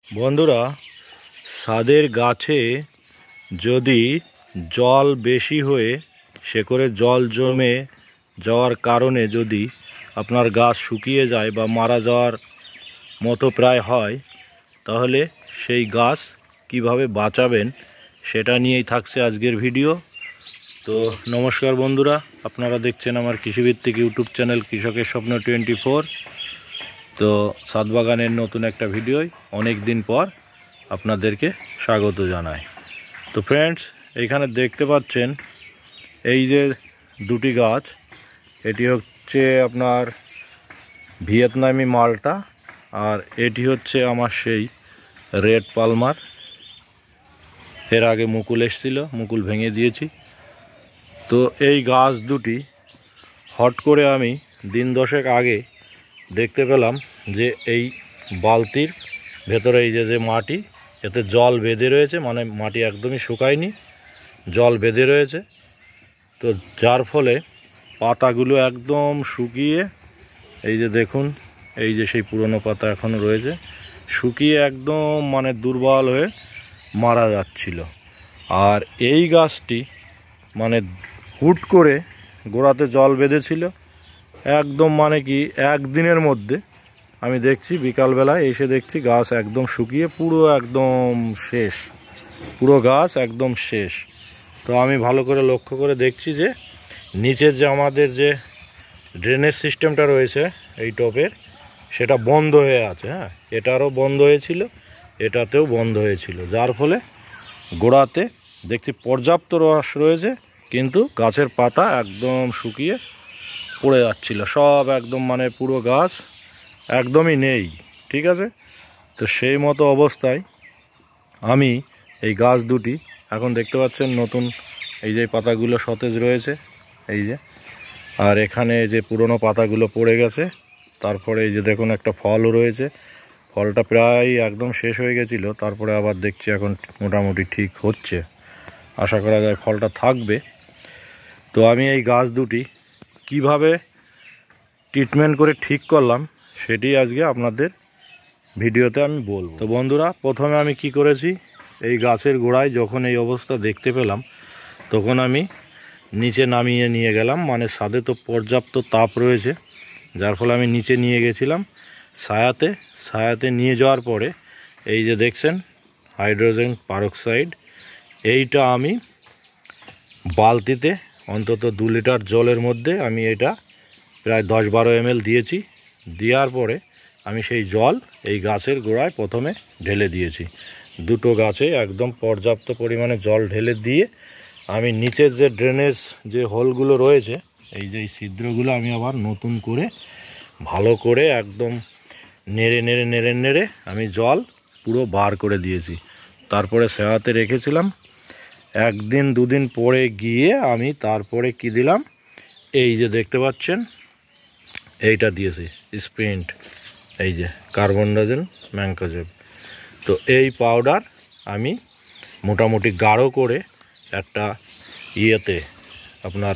বন্ধুরা, ছাদের গাছে যদি জল বেশি হয়ে শেকড়ে জল জমে যাওয়ার কারণে যদি আপনার গাছ শুকিয়ে যায় বা মারা যাওয়ার মতো প্রায় হয়, তাহলে সেই গাছ কিভাবে বাঁচাবেন সেটা নিয়েই থাকছে আজকের ভিডিও। তো নমস্কার বন্ধুরা, আপনারা দেখছেন আমার কৃষিভিত্তিক ইউটিউব চ্যানেল কৃষকের স্বপ্ন 24। তো ছাদ বাগানের নতুন একটা ভিডিওয় অনেক দিন পর আপনাদেরকে স্বাগত জানাই। তো ফ্রেন্ডস, এইখানে দেখতে পাচ্ছেন এই যে দুটি গাছ, এটি হচ্ছে আপনার ভিয়েতনামি মালটা, আর এটি হচ্ছে আমার সেই রেড পালমার। এর আগে মুকুল এসেছিল, মুকুল ভেঙে দিয়েছি। তো এই গাছ দুটি হট করে আমি দিন দশেক আগে দেখতে পেলাম যে এই বালতির ভেতরে এই যে মাটি, এতে জল বেঁধে রয়েছে, মানে মাটি একদমই শুকায়নি, জল বেঁধে রয়েছে। তো যার ফলে পাতাগুলো একদম শুকিয়ে, এই যে দেখুন, এই যে সেই পুরনো পাতা এখনও রয়েছে, শুকিয়ে একদম মানে দুর্বল হয়ে মারা যাচ্ছিল। আর এই গাছটি মানে হুট করে গোড়াতে জল বেঁধেছিল একদম, মানে কি একদিনের মধ্যে আমি দেখছি, বিকালবেলায় এসে দেখছি গাছ একদম শুকিয়ে পুরো একদম শেষ, পুরো গাছ একদম শেষ। তো আমি ভালো করে লক্ষ্য করে দেখছি যে নিচের যে আমাদের যে ড্রেনেজ সিস্টেমটা রয়েছে এই টপের, সেটা বন্ধ হয়ে আছে। হ্যাঁ, এটারও বন্ধ হয়েছিল, এটাতেও বন্ধ হয়েছিল, যার ফলে গোড়াতে দেখছি পর্যাপ্ত রস রয়েছে, কিন্তু গাছের পাতা একদম শুকিয়ে পড়ে যাচ্ছিল সব, একদম মানে পুরো গাছ একদমই নেই। ঠিক আছে, তো সেই মতো অবস্থায় আমি এই গাছ দুটি এখন দেখতে পাচ্ছেন নতুন, এই যে পাতাগুলো সতেজ রয়েছে, এই যে, আর এখানে যে পুরনো পাতাগুলো পড়ে গেছে। তারপরে এই যে দেখুন একটা ফলও রয়েছে, ফলটা প্রায় একদম শেষ হয়ে গেছিলো, তারপরে আবার দেখছি এখন মোটামুটি ঠিক হচ্ছে, আশা করা যায় ফলটা থাকবে। তো আমি এই গাছ দুটি কিভাবে ট্রিটমেন্ট করে ঠিক করলাম সেটি আজকে আপনাদের ভিডিওতে আমি বলবো। তো বন্ধুরা, প্রথমে আমি কি করেছি, এই গাছের গোড়ায় যখন এই অবস্থা দেখতে পেলাম, তখন আমি নিচে নামিয়ে নিয়ে গেলাম, মানে ছাদে তো পর্যাপ্ত তাপ রয়েছে, যার ফলে আমি নিচে নিয়ে গেছিলাম ছায়াতে নিয়ে যাওয়ার পরে এই যে দেখছেন হাইড্রোজেন পারক্সাইড, এইটা আমি বালতিতে অন্তত 2 লিটার জলের মধ্যে আমি এটা প্রায় 10-12 ml দিয়েছি। দেওয়ার পরে আমি সেই জল এই গাছের গোড়ায় প্রথমে ঢেলে দিয়েছি, দুটো গাছে একদম পর্যাপ্ত পরিমাণে জল ঢেলে দিয়ে আমি নিচের যে ড্রেনেজ যে হোলগুলো রয়েছে, এই যে এই ছিদ্রগুলো আমি আবার নতুন করে ভালো করে একদম নেড়ে নেড়ে নেড়ে নেড়ে আমি জল পুরো বার করে দিয়েছি। তারপরে ছায়াতে রেখেছিলাম, 1-2 দিন পরে গিয়ে আমি তারপরে কি দিলাম, এই যে দেখতে পাচ্ছেন এইটা দিয়েছি স্প্রিন্ট, এই যে কার্বনডাজিম ম্যাঙ্কোজেব। তো এই পাউডার আমি মোটামুটি গাঢ় করে একটা ইয়েতে, আপনার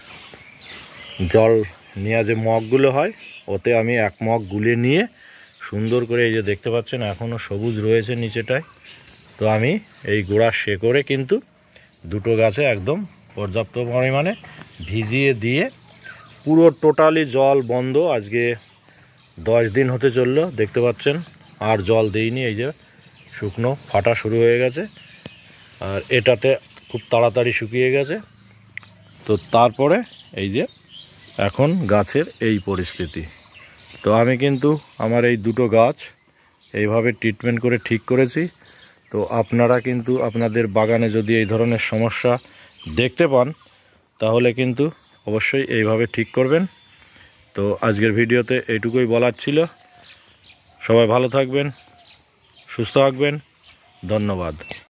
জল নেওয়া যে মগগুলো হয়, ওতে আমি 1 মগ গুলিয়ে নিয়ে সুন্দর করে, এই যে দেখতে পাচ্ছেন এখনও সবুজ রয়েছে নিচেটায়, তো আমি এই গোড়ার শেকড়ে কিন্তু দুটো গাছে একদম পর্যাপ্ত পরিমাণে ভিজিয়ে দিয়ে পুরো টোটালি জল বন্ধ। আজকে 10 দিন হতে চললো, দেখতে পাচ্ছেন আর জল দেইনি, এই যে শুকনো ফাটা শুরু হয়ে গেছে, আর এটাতে খুব তাড়াতাড়ি শুকিয়ে গেছে। তো তারপরে এই যে এখন গাছের এই পরিস্থিতি। তো আমি কিন্তু আমার এই দুটো গাছ এইভাবে ট্রিটমেন্ট করে ঠিক করেছি। তো আপনারা কিন্তু আপনাদের বাগানে যদি এই ধরনের সমস্যা দেখতে পান, তাহলে কিন্তু অবশ্যই এইভাবে ঠিক করবেন। তো আজকের ভিডিওতে এইটুকুই বলার ছিল। সবাই ভালো থাকবেন, সুস্থ থাকবেন, ধন্যবাদ।